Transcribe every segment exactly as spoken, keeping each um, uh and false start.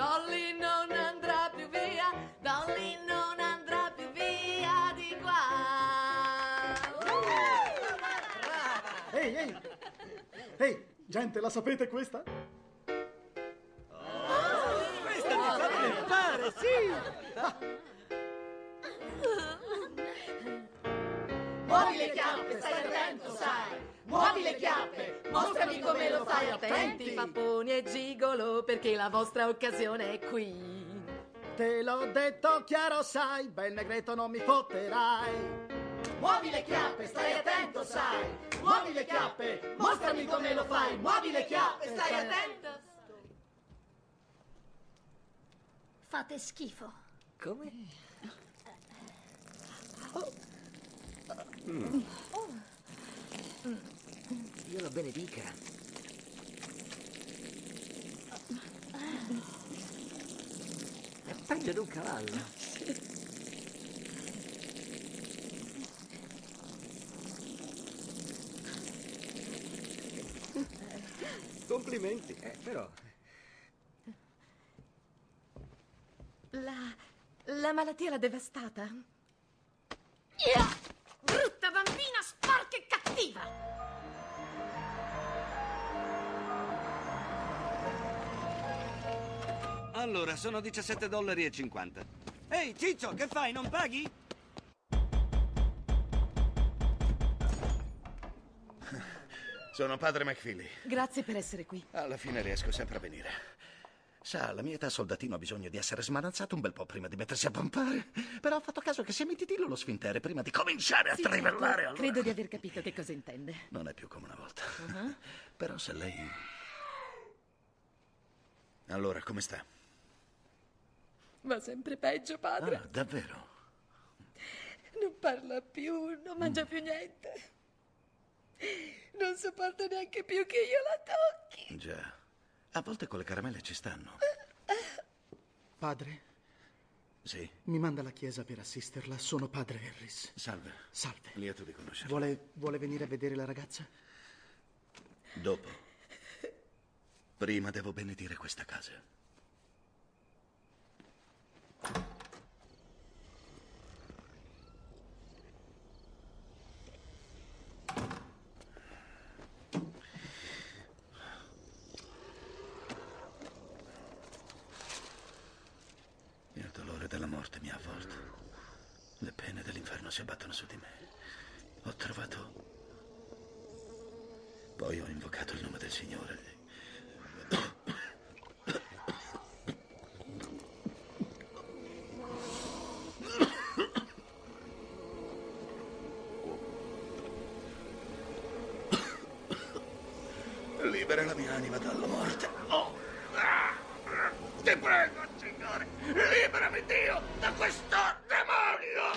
Dolly non andrà più via, Dolly non andrà più via di qua. Ehi, ehi! Ehi, gente, la sapete questa? Questa mi fa tremare, sì! Muovi le chiappe, stai attento, sai. Muovi le chiappe, mostrami come lo fai. Attenti, papponi e gigolo, perché la vostra occasione è qui. Te l'ho detto chiaro, sai, bel negretto non mi fotterai. Muovi le chiappe, stai attento, sai. Muovi le chiappe, mostrami come lo fai. Muovi le chiappe, stai attento. Fate schifo. Come? Mm. Dio la benedica. È peggio di un cavallo. Complimenti. Eh, però... La... la malattia l'ha devastata? Yeah! Brutta bambina, sporca e cattiva! Allora, sono diciassette dollari e cinquanta. Ehi, Ciccio, che fai? Non paghi? Sono padre McFeely. Grazie per essere qui. Alla fine riesco sempre a venire. Sa, alla mia età soldatino ha bisogno di essere smanazzato un bel po' prima di mettersi a pompare. Però ho fatto caso che sia mitidillo lo sfintere prima di cominciare a Sì, trivellare. certo. Allora... Credo di aver capito che cosa intende. Non è più come una volta. Uh-huh. Però se lei... Allora, come sta? Va sempre peggio, padre. Ah, davvero? Non parla più, non mangia più niente. Non sopporta neanche più che io la tocchi. Già. A volte con le caramelle ci stanno. Padre, Sì. mi manda alla chiesa per assisterla. Sono padre Harris. Salve. Salve. Lieto di conoscerla. Vuole, vuole venire a vedere la ragazza? Dopo. Prima devo benedire questa casa. Il dolore della morte mi ha avvolto. Le pene dell'inferno si abbattono su di me. Ho trovato... Poi ho invocato il nome del Signore. Libera la mia anima dalla morte. Oh. Ti prego, Signore, liberami, Dio, da questo demonio!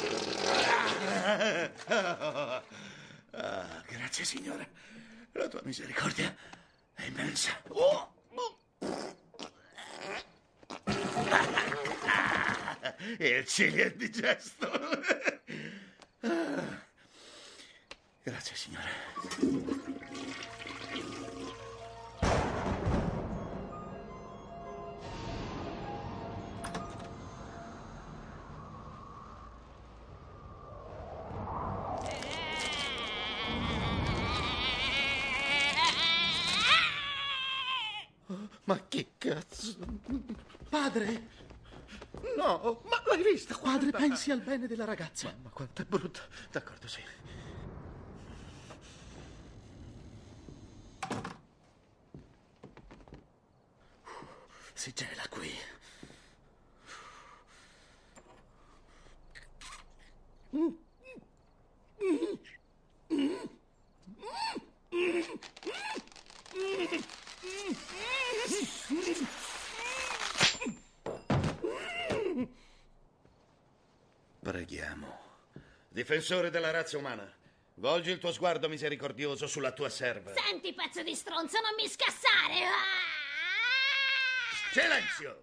Ah, grazie, Signore. La tua misericordia è immensa. Oh. Il ciglio è indigesto. Ah. Grazie, Signore. Ma che cazzo? Padre! No, ma l'hai vista? Padre, pensi al bene della ragazza. Ma quanto è brutta. D'accordo, sì. Si gela qui. Preghiamo. Difensore della razza umana, volgi il tuo sguardo misericordioso sulla tua serva. Senti, pezzo di stronzo, non mi scassare! Ah! Silenzio!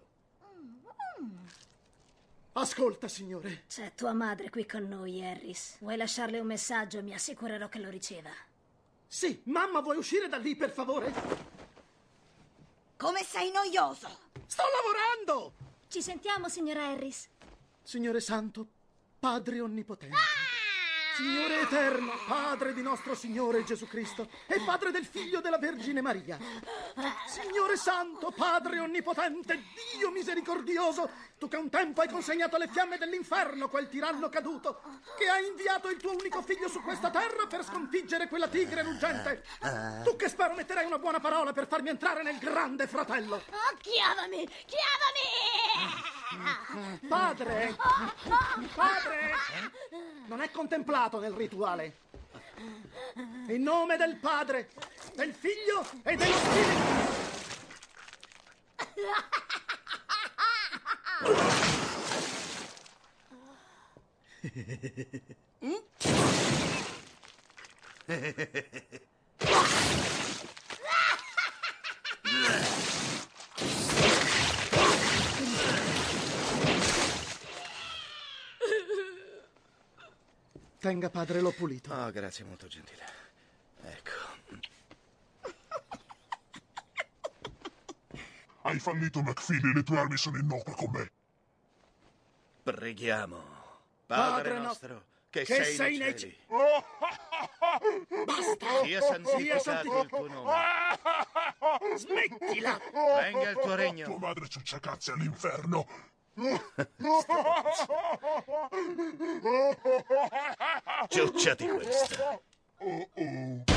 Ascolta, signore. C'è tua madre qui con noi, Harris. Vuoi lasciarle un messaggio? Mi assicurerò che lo riceva. Sì, mamma, vuoi uscire da lì, per favore? Come sei noioso! Sto lavorando! Ci sentiamo, signora Harris. Signore Santo, Padre Onnipotente, Signore Eterno, Padre di nostro Signore Gesù Cristo e Padre del Figlio della Vergine Maria. Signore Santo, Padre Onnipotente, Dio misericordioso, tu che un tempo hai consegnato alle fiamme dell'inferno quel tiranno caduto, che hai inviato il tuo unico figlio su questa terra per sconfiggere quella tigre ruggente. Tu che spero metterai una buona parola per farmi entrare nel grande fratello. Oh, chiamami, chiamami! Padre, padre, non è contemplato nel rituale. In nome del Padre, del Figlio e dello Spirito. Tenga, padre, l'ho pulito. Oh, grazie, molto gentile. Ecco. Hai fallito, McFeely. Le tue armi sono innocue con me. Preghiamo. Padre, Padre nostro, che, che sei, sei nei nei cieli. Basta! Sia santificato santificato. il tuo nome. Smettila! Venga il tuo Tua regno. madre ciuccia cazzi all'inferno. Ciucciati questa. Oh, oh.